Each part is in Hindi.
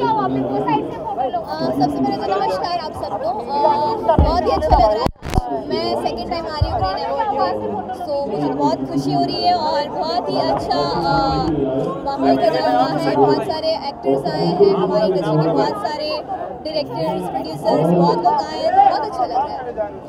सबसे पहले तो नमस्कार आप सबको। बहुत ही अच्छा लग रहा है। मैं सेकंड टाइम आ रही हूँ ग्रीन अवार्ड पर, सो मुझे बहुत खुशी हो रही है और बहुत ही अच्छा माहौल बना हुआ है। बहुत सारे एक्टर्स आए हैं हमारी इंडस्ट्री के, बहुत सारे डायरेक्टर्स, प्रोड्यूसर्स, बहुत लोग आए हैं, तो बहुत अच्छा लग रहा है।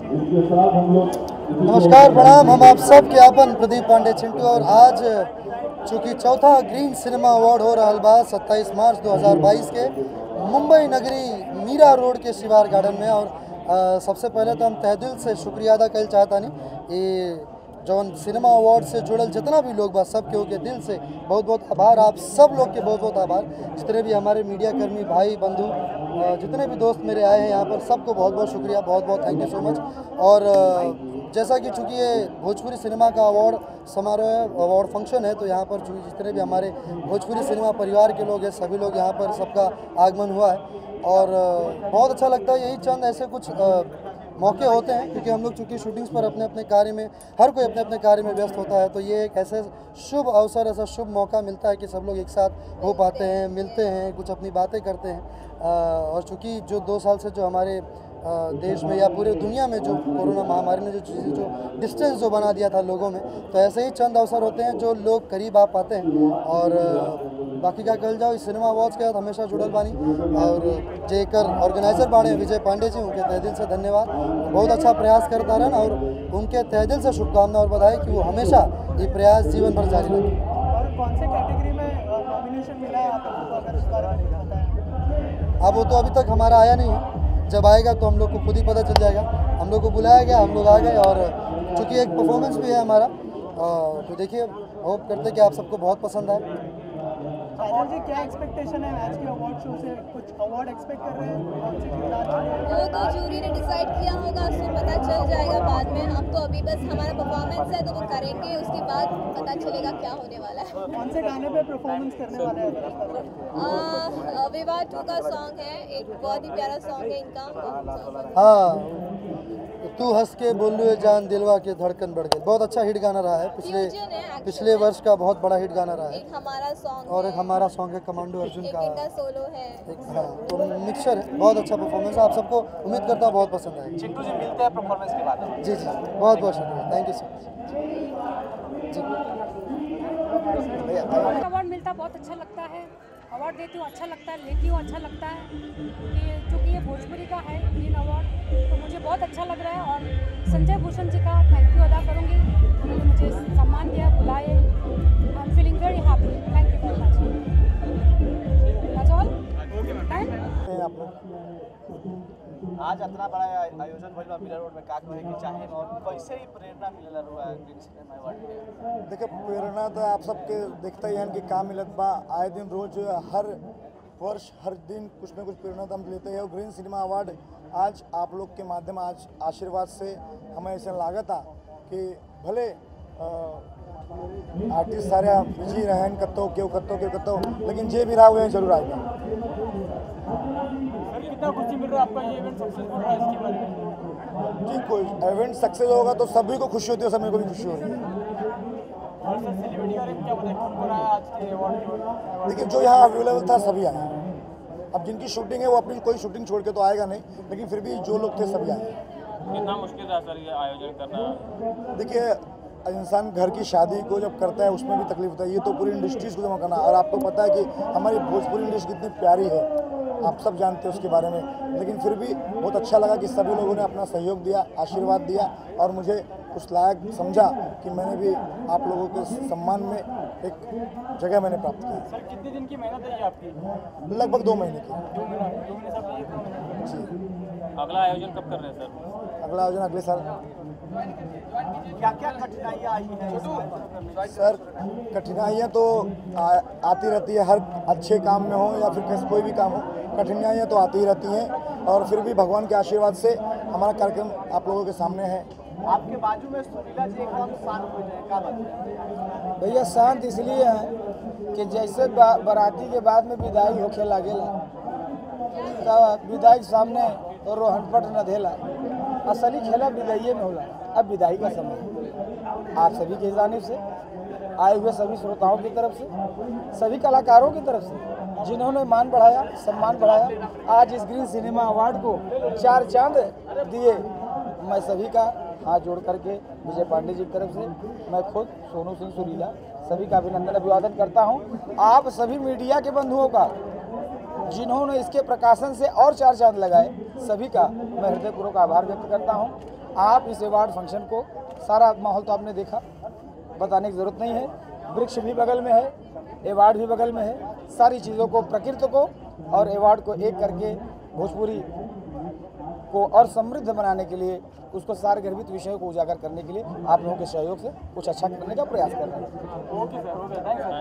नमस्कार, प्रणाम। हम आप सब के आपन प्रदीप पांडे चिंटू, और आज चूँकि चौथा ग्रीन सिनेमा अवार्ड हो रहा बा 27 मार्च 2022 के मुंबई नगरी मीरा रोड के शिवार गार्डन में। और सबसे पहले तो हम तहे दिल से शुक्रिया अदा कर चाहतानी ये जौन सिनेमा अवार्ड से जुड़ल जितना भी लोग बा सब के दिल से बहुत बहुत आभार। आप सब लोग के बहुत बहुत आभार। जितने भी हमारे मीडिया कर्मी भाई बंधु, जितने भी दोस्त मेरे आए हैं यहाँ पर, सबको बहुत बहुत शुक्रिया, बहुत बहुत थैंक यू सो मच। और जैसा कि चूँकि ये भोजपुरी सिनेमा का अवार्ड समारोह अवार्ड फंक्शन है, तो यहाँ पर जितने भी हमारे भोजपुरी सिनेमा परिवार के लोग हैं, सभी लोग यहाँ पर सबका आगमन हुआ है। और बहुत अच्छा लगता है। यही चंद ऐसे कुछ मौके होते हैं, क्योंकि हम लोग चूँकि शूटिंग्स पर अपने अपने कार्य में, हर कोई अपने अपने कार्य में व्यस्त होता है, तो ये एक ऐसे शुभ अवसर, ऐसा शुभ मौका मिलता है कि सब लोग एक साथ हो पाते हैं, मिलते हैं, कुछ अपनी बातें करते हैं। और चूँकि जो 2 साल से जो हमारे देश में या पूरे दुनिया में जो कोरोना महामारी ने जो डिस्टेंस जो बना दिया था लोगों में, तो ऐसे ही चंद अवसर होते हैं जो लोग करीब आ पाते हैं। और बाकी क्या कहल जाओ, इस सिनेमा अवार्ड्स के साथ हमेशा जुड़ल बानी, और जेकर ऑर्गेनाइजर बाड़े विजय पांडे जी, उनके तहे दिल से धन्यवाद। बहुत अच्छा प्रयास करता रहन और उनके तहे दिल से शुभकामना और बधाई कि वो हमेशा ये प्रयास जीवन भर जारी रखें। और कौन से कैटेगरी में नॉमिनेशन मिला है आपको, अगर इस बारे में बताएं? अब वो तो अभी तक हमारा आया नहीं है, जब आएगा तो हम लोग को खुद ही पता चल जाएगा। हम लोग को बुलाया गया, हम लोग आ गए, और चूँकि एक परफॉर्मेंस भी है हमारा, तो देखिए, होप करते कि आप सबको बहुत पसंद आए। काजल जी, क्या एक्सपेक्टेशन है आज के अवार्ड शो से? कुछ अवार्ड एक्सपेक्ट कर रहे हैं? कौन सी टीम आज? वो तो जूरी ने डिसाइड किया होगा, सो पता चल जाएगा बाद में। हम तो अभी बस हमारा परफॉर्मेंस है तो वो करेंगे, उसके बाद पता चलेगा क्या होने वाला है। कौन से गाने पे परफॉर्मेंस करने वाले हैं? विवाह 2 का सॉन्ग है, एक बहुत ही प्यारा सॉन्ग है इनका। हाँ, तू हंस के बोलू जान दिलवा के धड़कन बढ़ गई, बहुत अच्छा हिट गाना रहा है पिछले वर्ष का, बहुत बड़ा हिट गाना रहा है। एक हमारा सॉन्ग और एक हमारा सॉन्ग है कमांडो अर्जुन का, इनका सोलो है। हाँ, तो मिक्सचर है, बहुत अच्छा परफॉर्मेंस है। आप सबको उम्मीद करता हूँ बहुत पसंद आएगा। चिंटू जी, मिलते हैं परफॉर्मेंस के बाद। जी जी, बहुत बहुत शुक्रिया, थैंक यू सो मच जी। अवार्ड मिलता बहुत अच्छा लगता है, अवार्ड देती हूँ अच्छा लगता है, लेती हूँ अच्छा लगता है कि चूँकि ये भोजपुरी का है ग्रीन अवार्ड, तो मुझे बहुत अच्छा लग रहा है। और संजय भूषण जी का थैंक यू अदा करूँगी, उन्होंने मुझे सम्मान दिया, बुलाए। I am feeling very happy, thank you very much. That's all. आज इतना बड़ा आयोजन भइल बा मीरा रोड में, का कहे कि चाहे और कैसे ही प्रेरणा मिलेला रुआ ग्रीन सिनेमा अवार्ड के? देखिए, प्रेरणा तो आप सबके देखते ही हैं कि का मिलत बा। आए दिन रोज, हर वर्ष, हर दिन कुछ न कुछ प्रेरणा तो हम लेते हैं। और ग्रीन सिनेमा अवार्ड आज आप लोग के माध्यम, आज आशीर्वाद से हमें ऐसा लागत था कि भले आर्टिस्ट सारे बिजी रहें, कत्तो क्यों, लेकिन जे भी रहा हुए जरूर आएगा। कितना खुशी मिल रहा है आपका ये इवेंट सक्सेसफुल रहा है, इसके बारे में? जी, कोई इवेंट सक्सेस होगा तो सभी को खुशी होती है, सभी को भी खुशी हो रही है। और सर, सेलिब्रिटी का क्या बताएं, कौन कौन आया आज के अवार्ड के? देखिए, जो यहाँ अवेलेबल था सभी आए। अब जिनकी शूटिंग है वो अपनी कोई शूटिंग छोड़ के तो आएगा नहीं, लेकिन फिर भी जो लोग थे सभी आए। कितना मुश्किल था सर ये आयोजन करना? देखिए, इंसान घर की शादी को जब करता है उसमें भी तकलीफ होता है, ये तो पूरी इंडस्ट्रीज़ को जमा करना। और आपको पता है कि हमारी भोजपुरी इंडस्ट्री कितनी प्यारी है, आप सब जानते हैं उसके बारे में। लेकिन फिर भी बहुत अच्छा लगा कि सभी लोगों ने अपना सहयोग दिया, आशीर्वाद दिया, और मुझे उस लायक समझा कि मैंने भी आप लोगों के सम्मान में एक जगह मैंने प्राप्त की। सर, कितने दिन की मेहनत है आपकी? लगभग 2 महीने की। 2 महीने सब ये जी। अगला आयोजन कब कर रहे हैं सर? अगला आयोजन अगले साल। क्या क्या कठिनाइयाँ आई हैं सर? कठिनाइयाँ तो आती रहती है, हर अच्छे काम में हो या फिर कोई भी काम हो, कठिनाइयाँ तो आती ही रहती हैं। और फिर भी भगवान के आशीर्वाद से हमारा कार्यक्रम आप लोगों के सामने है। आपके बाजू में सुरीला जी एकदम शांत हो जाए, क्या बात है? भैया, शांत इसलिए है कि जैसे बाराती के बाद में विदाई होखे लागेला, तो विदाई सामने तो रोहनपट न धेला। असली खेला विदाई में होला। अब विदाई का समय है। आप सभी की जानिब से, आए हुए सभी श्रोताओं की तरफ से, सभी कलाकारों की तरफ से जिन्होंने मान बढ़ाया, सम्मान बढ़ाया, आज इस ग्रीन सिनेमा अवार्ड को 4 चांद दिए। मैं सभी का हाथ जोड़ करके विजय पांडे जी की तरफ से मैं खुद सोनू सिंह सुरीला सभी का अभिनंदन अभिवादन करता हूं। आप सभी मीडिया के बंधुओं का जिन्होंने इसके प्रकाशन से और 4 चांद लगाए, सभी का मैं हृदयपूर्वक आभार व्यक्त करता हूं। आप इस अवार्ड फंक्शन को, सारा माहौल तो आपने देखा, बताने की ज़रूरत नहीं है। वृक्ष भी बगल में है, अवार्ड भी बगल में है। सारी चीज़ों को, प्रकृति को और अवार्ड को एक करके भोजपुरी को और समृद्ध बनाने के लिए, उसको सारगर्भित विषयों को उजागर करने के लिए आप लोगों के सहयोग से कुछ अच्छा करने का प्रयास कर रहे हैं।